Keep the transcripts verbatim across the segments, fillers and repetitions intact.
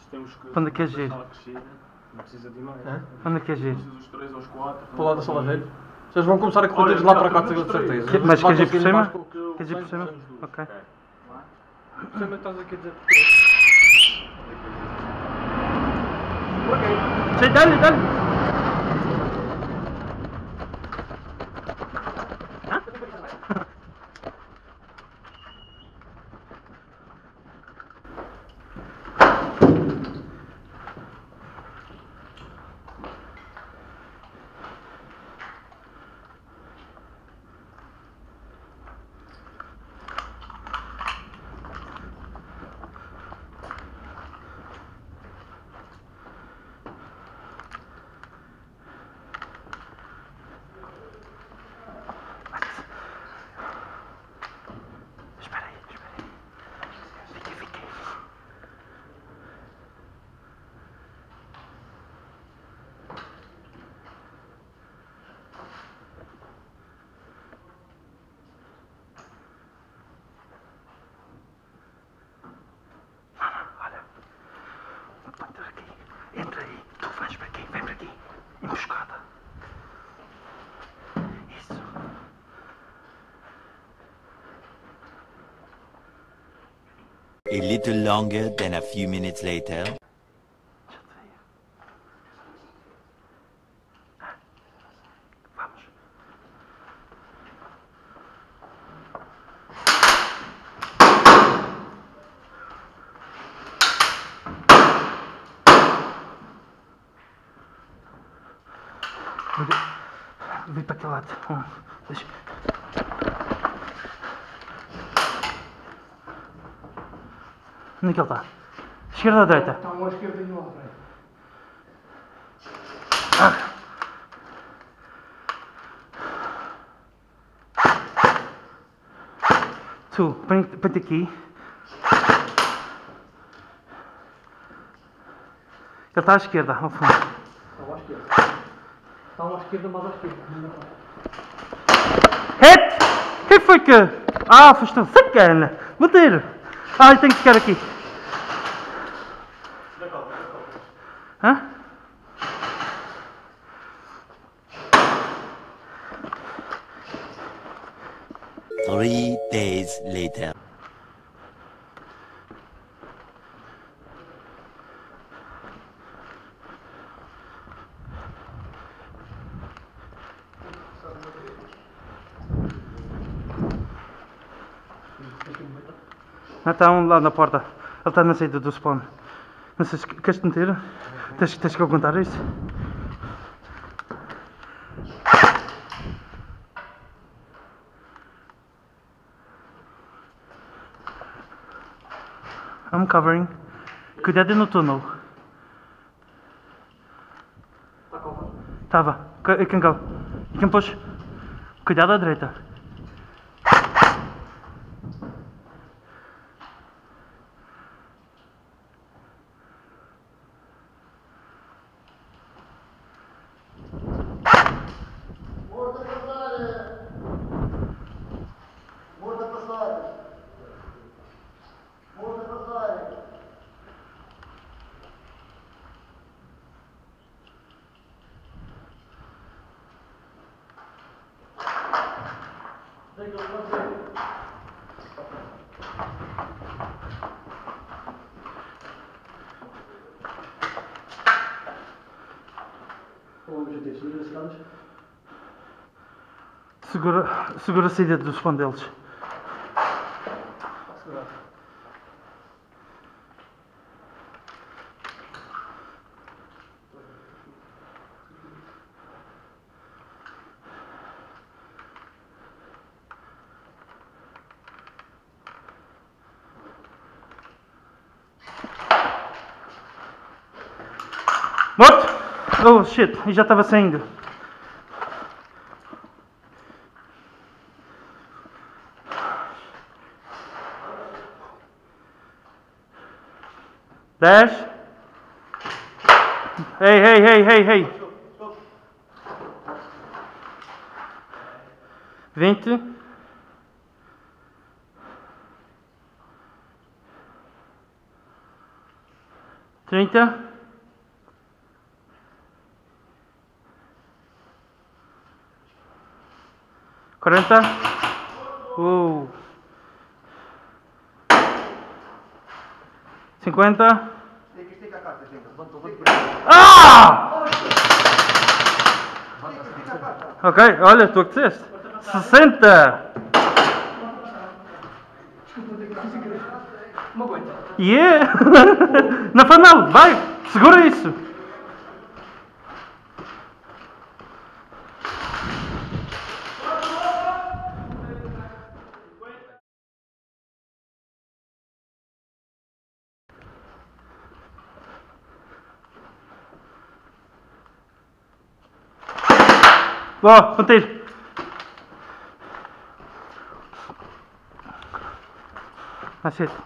temos que... Onde é que é giro? Não precisa de mais. É? Onde é que é giro? Precisa dos três aos quatro. Para o lado da sala velho. Vocês vão começar a correr de lá para cá, tenho certeza. Que, mas queres ir por cima? Que Queres ir por cima? Ok. Por cima estás aqui a dizer. Sim, dá-lhe, dá-lhe. Espera aí, espera aí. Fiquei, fiquei. Olha. Entra aqui. Entra aí. Tu vais para aqui. Vem para aqui. Emboscada. Isso. A little longer than a few minutes later. Vamos. Vem para aquele lado. Um, dois. Onde é que ele está? Esquerda ou direita? Está um à esquerda e um à frente. Ah. Tu, põe-te aqui. Ele está à esquerda, ao fundo. Está à esquerda. Está um à esquerda, mais à esquerda. Hit! Quem foi que... Ah, foste tu. Sacana! Bater! Ah, eu tenho que ficar aqui. Hã? Three days later. Ah, está um lá na porta. Ele está na saída do spawn. Não sei se queres-te meter? Tens, tens que aguentar isso? I'm covering. Cuidado no túnel. Está cover? Estava. E quem go? E quem pôs? Cuidado à direita. Segura, segura a saída do spawn deles. Morto! Oh shit, e já estava saindo. Dez. Hey, hey, hey, hey, hey. Vinte. trinta. quarenta. Uh. cinquenta. Ah! Ok, olha, tu é que disseste. sessenta. Não aguenta. Yeah! Não faz mal, vai, segura isso. Boa, contigo. That's it.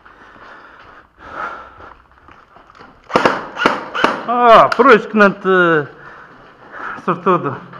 Ah, por isso que não te... Sortudo.